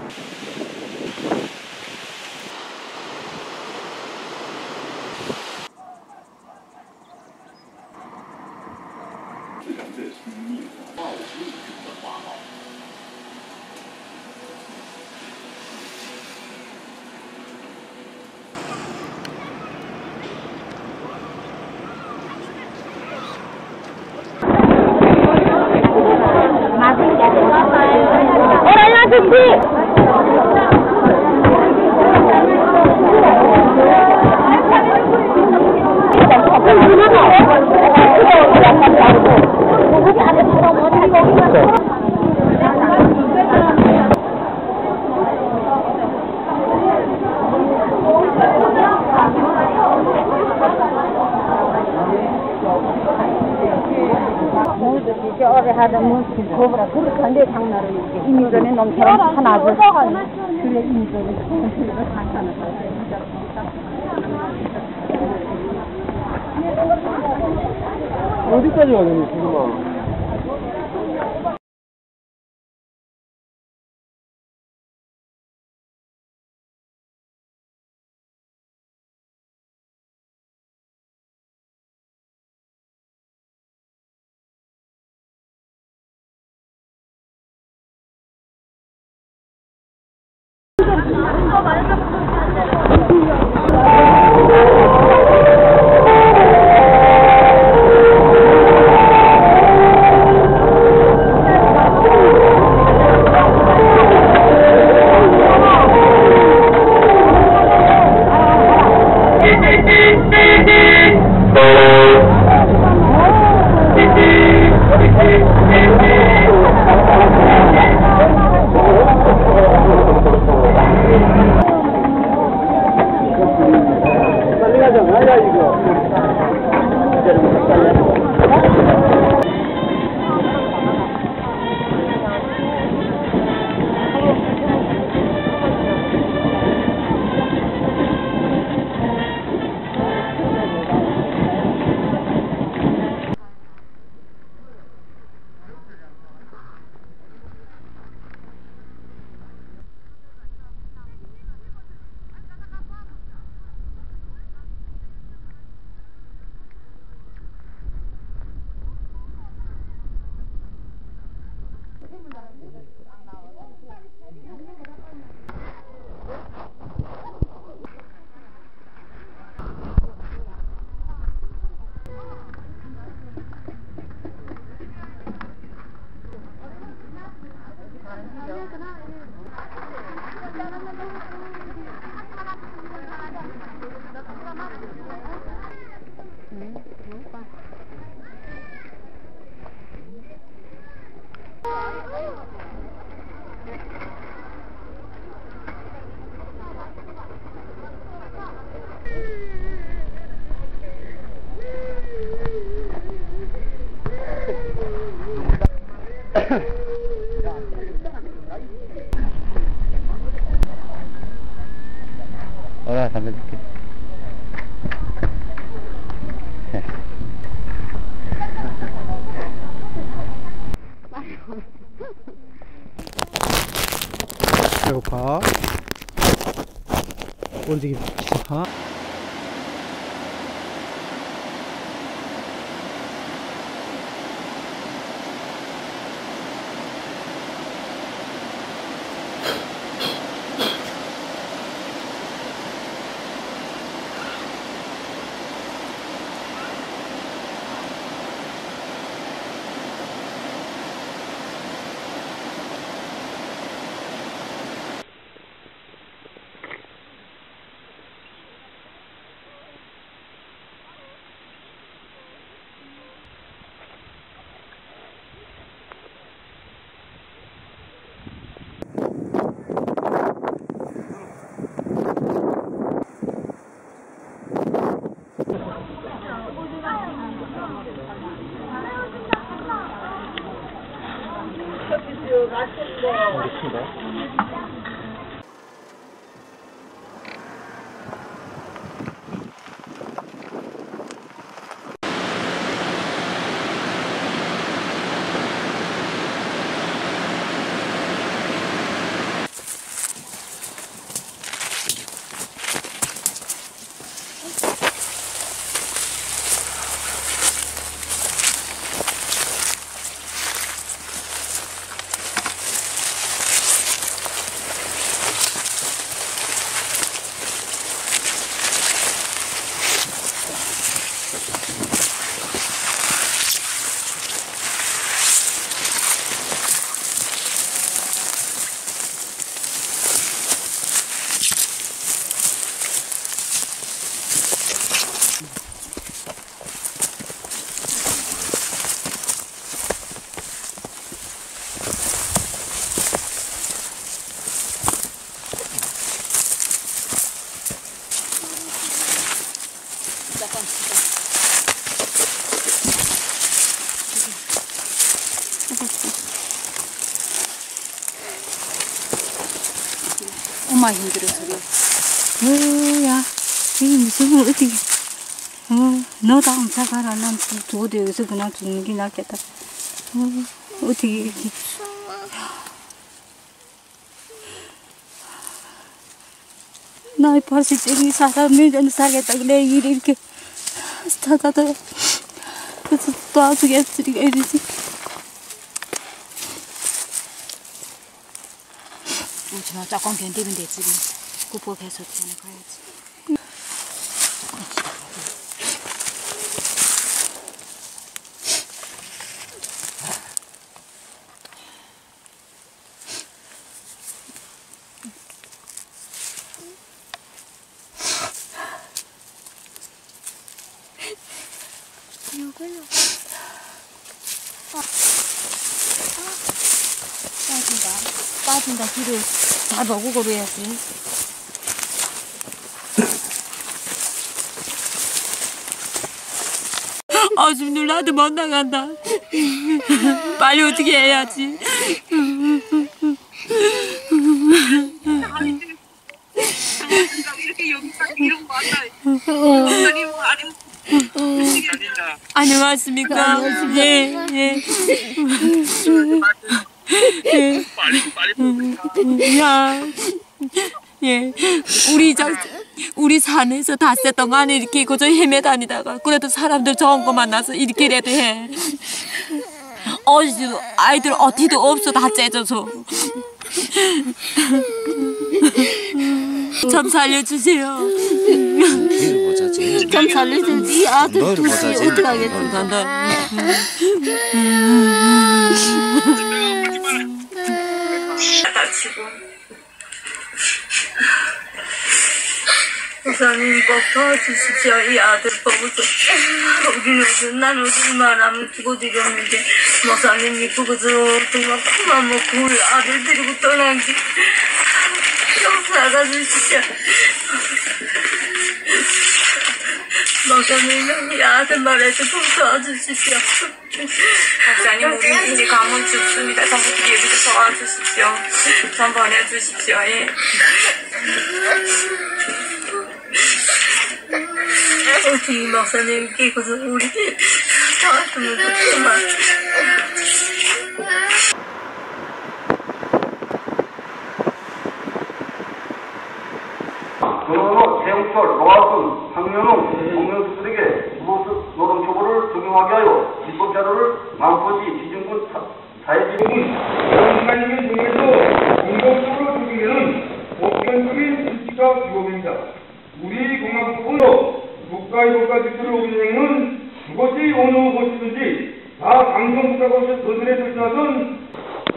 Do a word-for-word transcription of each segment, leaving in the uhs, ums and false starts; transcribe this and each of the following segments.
하다 뭐 그거보다 그렇게 한데 장난을 이렇게 이민전에 놈처럼 하나 줘. 그래 이민전에 그거 괜찮아. 어디까지 가니 지금아? 어라, 담배 줄게. 배고파. 움직이기 시작하. 엄마 힘들어서 그래. 뭐야, 이게 무슨 걸 어떻게, 어, 너도 혼자 가라. 난 죽어도 여기서 그냥 죽는 게 낫겠다. 어, 어떻게 이렇게. 나의 팔십쟁이 사람이 살겠다. 내 일이 이렇게 찾아다. 그래서 도와주겠으니까 이러지. 오지마, 조금 견디면 되지. 극복해서 전에 가야지. 이거요. 빠진다. 빠진다. 뒤를 잘 보고 걸어야지. 아, 지금 놀라도 못 나간다. 빨리 어떻게 해야지. 이렇게 여기서 이런 거 왔다. 안녕하십니까. 예, 예. 예. 야, 예. 우리 저 우리 산에서 닷새 동안 이렇게 그저 헤매다니다가 그래도 사람들 좋은 거 만나서 이렇게라도 해. 어디도 아이들 어디도 없어 다 째져서. 좀 살려주세요. 길을 보자지. 좀 살려주지. 이 아들 너를 둘이 보자지. 어떡하겠어. 나. 다치고. 목사님 꼭 도와주십시오. 이 아들 보고서 우리 요즘 난 요즘만 하면 죽어지겠는데 목사님 이쁘고서 정말 큰맘 먹고 우리 아들 데리고 떠난 게 좀 살아주십시오. 목사님 이 아들 말해서 좀 도와주십시오. 목사님 우리 이제 가문 죽습니다. 전부 여기서 도와주십시오. 좀 보내주십시오. 예. 어떻게 목사님 끼고서 우리 도와주면 좋지만 전원호, 최영철, 노학순, 황현웅, 홍명수들에게 무보수 노동처벌을 적용하게 하여 입법 자료를 마음포지 지중군 사회지능은 영만인 중에서 공공적으로 적용되는 보편적인 수치가 규범입니다. 우리 공화국으로 국가의 국가 지표를 운영하는 그것이 어느 곳이든지 다 강성 국가로서 저들에 설정하던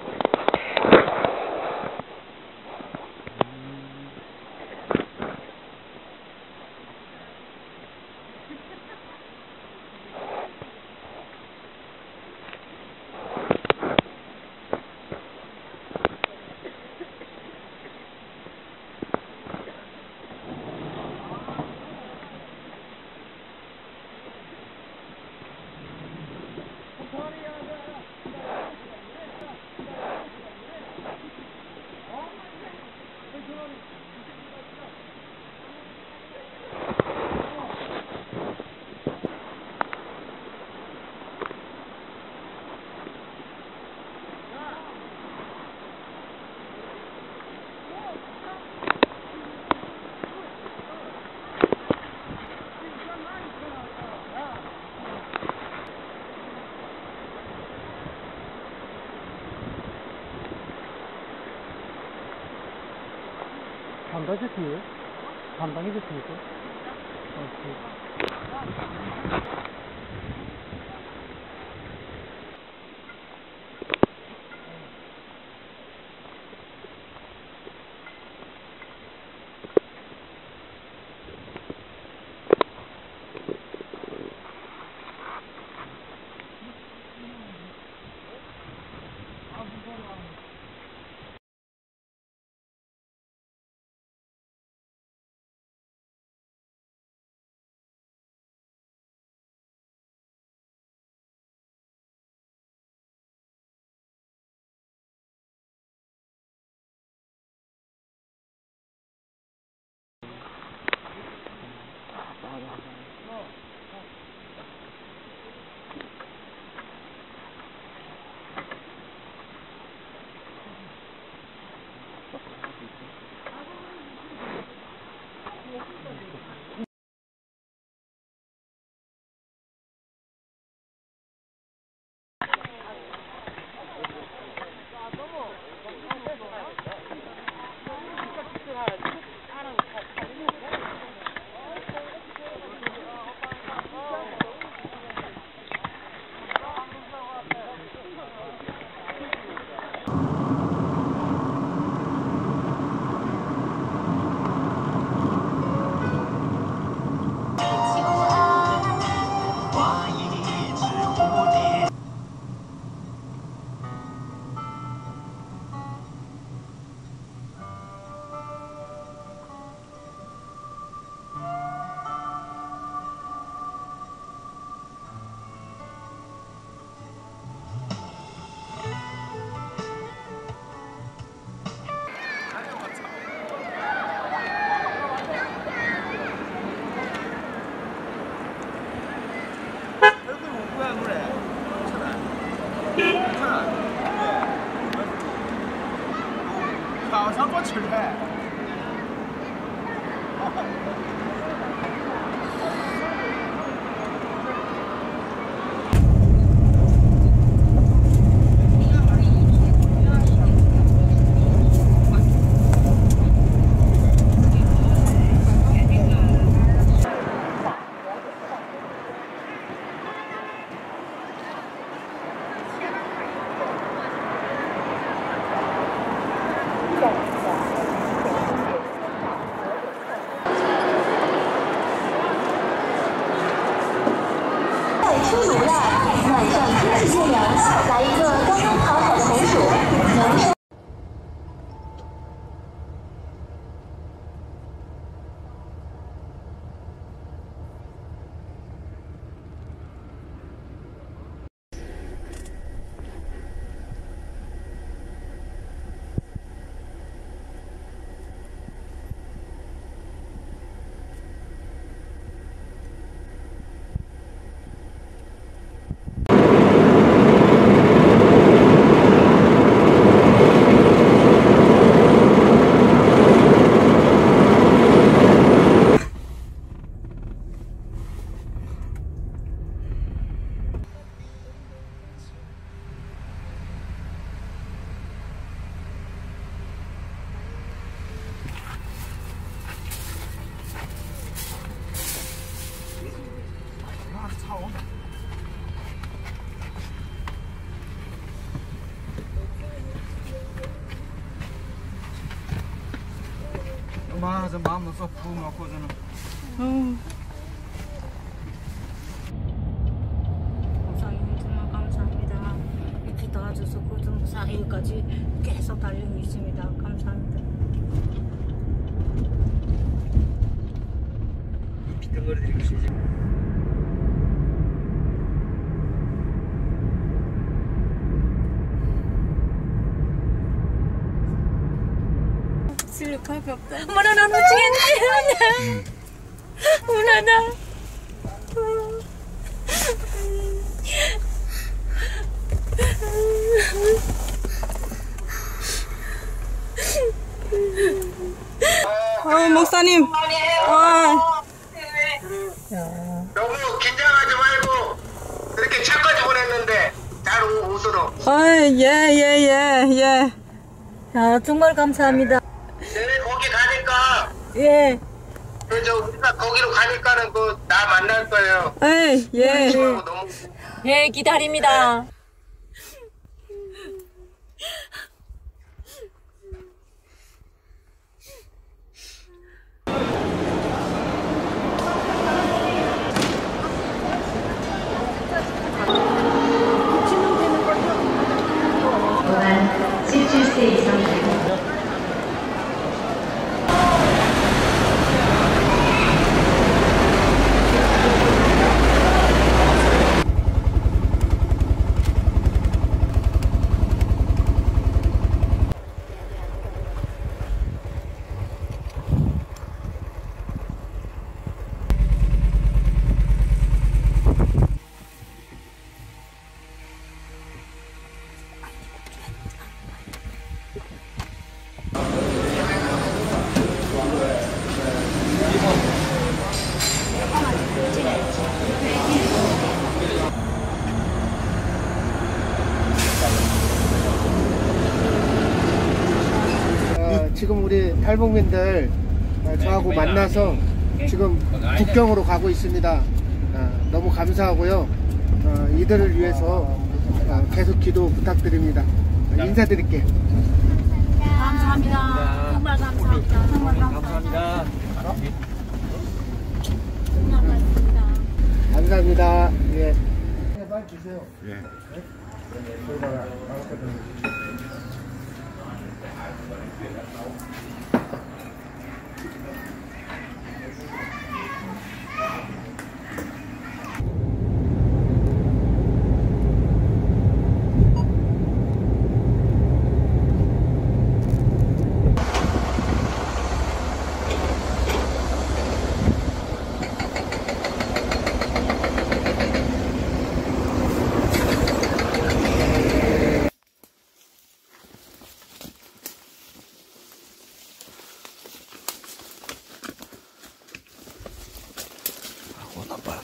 담당이셨습니까? 담당이셨습니까? 어, 마저 마음도 쏙 부어 먹고 저는. 음. 목사님 정말 감사합니다. 이렇게 도와줘서 고등 사회까지 계속 달리고 있습니다. 감사합니다. 이 비등거리들이 시지. 슬리퍼가 없다. 엄마나 나 놓치겠네. 우나나. 어, 목사님. 아. 너무 긴장하지 말고 이렇게 차까지 보냈는데 잘 오- 오도록. 아, 예, 예, 예, 예. 야, 정말 감사합니다. 내일 거기 가니까 예. 그저 우리가 거기로 가니까는 그 나 만날 거예요. 에이, 예. 너무 너무 예, 기다립니다. 십칠 세 이상 어, 지금 우리 탈북민들 어, 저하고 만나서 지금 국경으로 가고 있습니다. 어, 너무 감사하고요. 어, 이들을 위해서 어, 계속 기도 부탁드립니다. 어, 인사드릴게요. 감사합니다. 정말 감사합니다. 정말 감사합니다. 감사합니다. 예. 빨리 주세요. 예.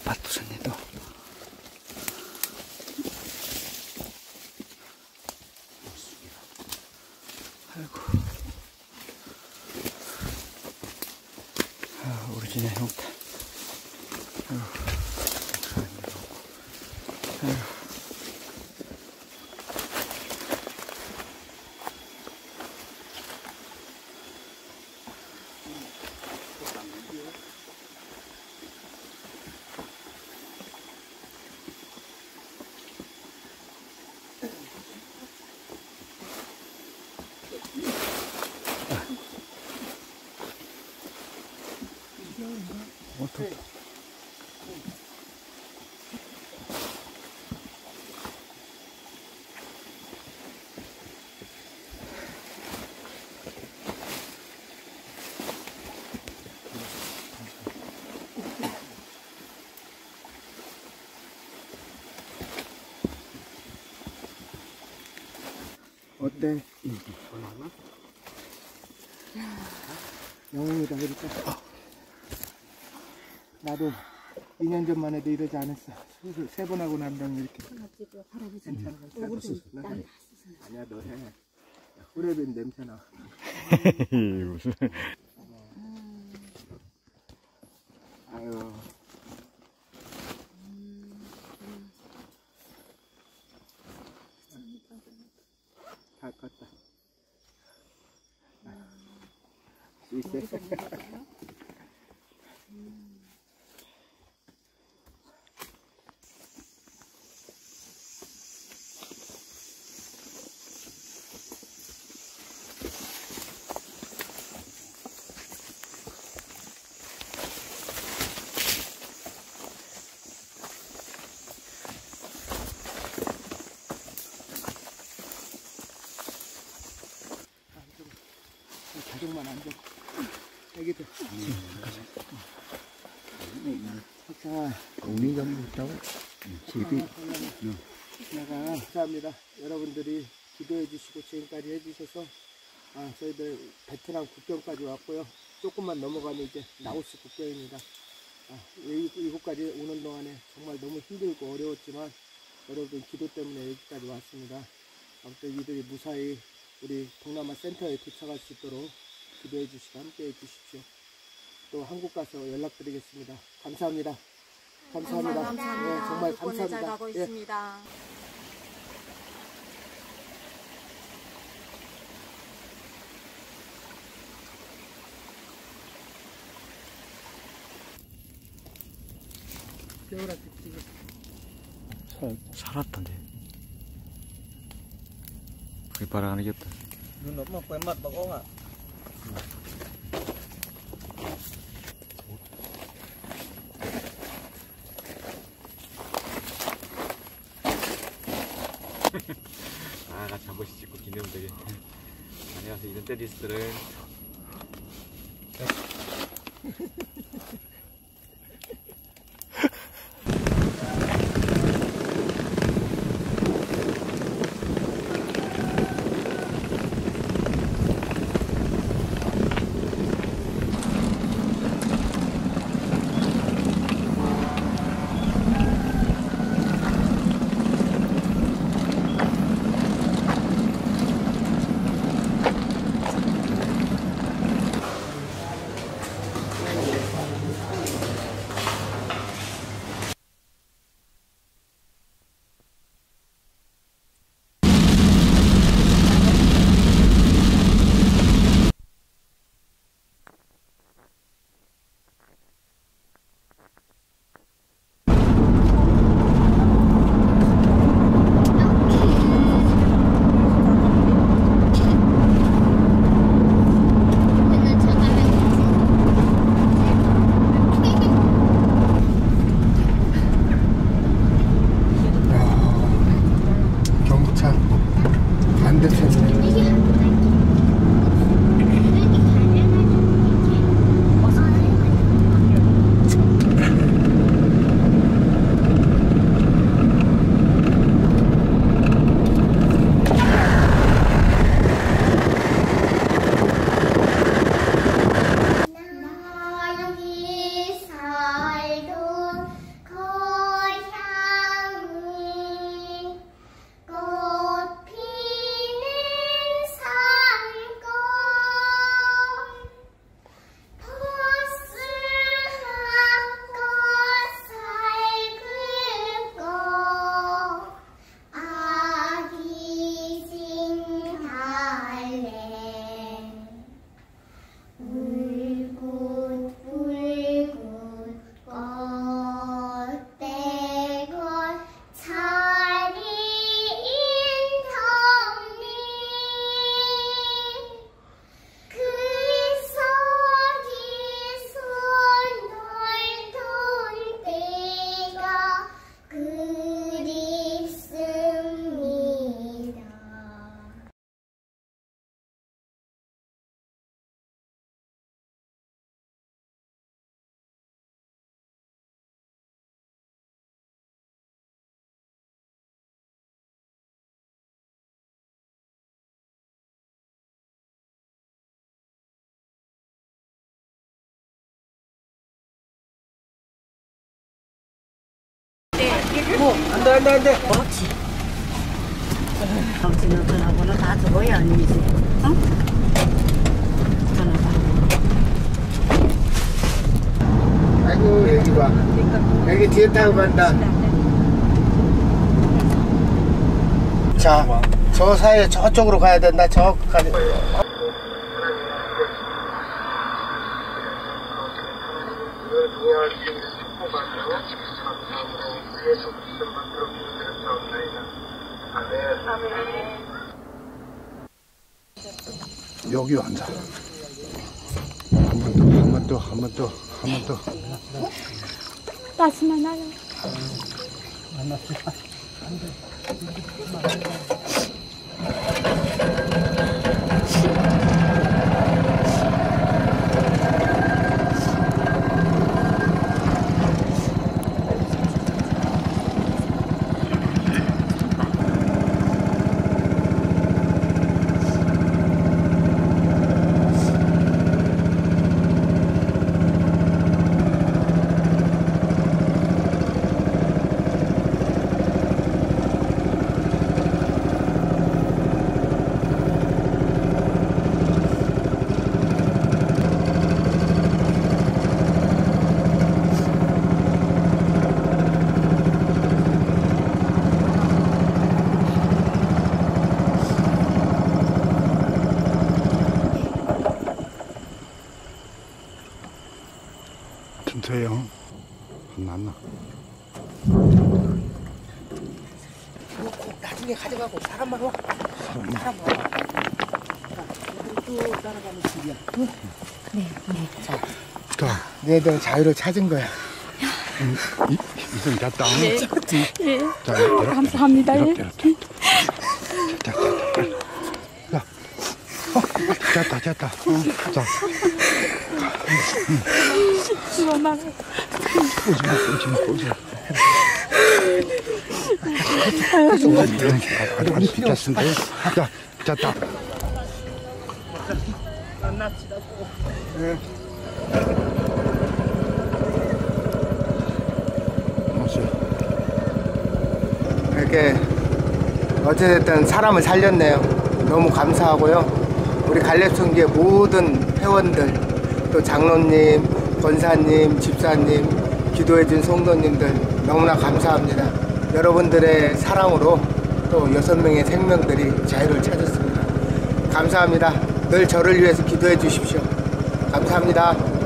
밭 부쉈네 또. 아이고. 아, 우리 집에 형다. 아이고. 아이고. 어떡해. 어때? 영웅이다 그러니까. 나도 이 년 전만 해도 이러지 않았어. 수술 세 번 하고 난 다음에 이렇게. 괜찮아, 괜찮아. 아니야, 너 해. 후레빈 냄새나. 무슨. 아유. 잘 컸다. 있어. 가족만 앉아. 애기들. 자, 우리 좀 있다고? 집이. 내가 감사합니다. 여러분들이 기도해 주시고 지금까지 해주셔서 아, 저희들 베트남 국경까지 왔고요. 조금만 넘어가면 이제 라오스 국경입니다. 아, 이, 이곳까지 오는 동안에 정말 너무 힘들고 어려웠지만 여러분 기도 때문에 여기까지 왔습니다. 아무튼 이들이 무사히 우리 동남아 센터에 도착할 수 있도록 기도해 주시고 함께 해 주십시오. 또 한국 가서 연락드리겠습니다. 감사합니다. 감사합니다. 감사합니다. 네, 정말 덕분에 감사합니다. 잘 가고 예. 있습니다. 겨울아 찍지. 살, 살았던데. 그게 바라는 게 없다. 눈 엄마 quay mặt bà con ạ. 아, 같이 한 번씩 찍고 기내면 되겠네. 안녕하세요. 이런 테디스를. 안 돼, 안 돼. 그렇지. 당신은 전화번호 다 적어야 아니지. 응? 전화번호. 아이고, 여기 봐. 여기 뒤에 타고 간다. 자, 저 사이에 저쪽으로 가야 된다. 저 가야 된다. 여기 앉아. 한 번 더, 한 번 더, 한 번 더, 한 번 더. 다시만 하요. 진짜요? 안 났나? 나중에 가져가고 사람만 와. 사람만 와. 쭉 따라가는 길이야. 응? 네, 네. 자, 자, 얘들 자유를 찾은 거야. 음, 이, 이승 됐다. 네. 네. 자, 이렇게, 감사합니다. 이렇게, 이렇게. 자, 자, 자, 자. 어, 됐다, 됐다. 어, 자. 엄마. 오지마, 오지마, 오지마. 아주 아주 비쳤는데. 자, 자, 자. 만납시다고. 네. 이렇게 어찌됐든 사람을 살렸네요. 너무 감사하고요. 우리 갈렙성지의 모든 회원들, 또 장로님, 권사님, 집사님, 기도해준 성도님들 너무나 감사합니다. 여러분들의 사랑으로 또 여섯 명의 생명들이 자유를 찾았습니다. 감사합니다. 늘 저를 위해서 기도해 주십시오. 감사합니다.